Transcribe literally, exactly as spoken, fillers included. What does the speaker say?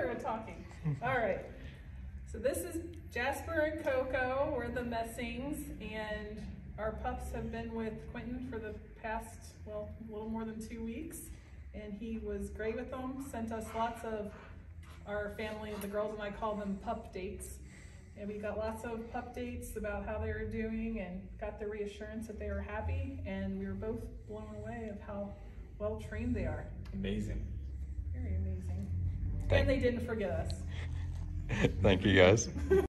with talking. All right. So this is Jasper and Coco. We're the Messings, and our pups have been with Quentin for the past, well, a little more than two weeks. And he was great with them, sent us lots of, our family, the girls and I call them pup dates. And we got lots of pup dates about how they were doing and got the reassurance that they were happy. And we were both blown away of how well trained they are. Amazing. Very amazing. Thank and they didn't forget us. Thank you, guys.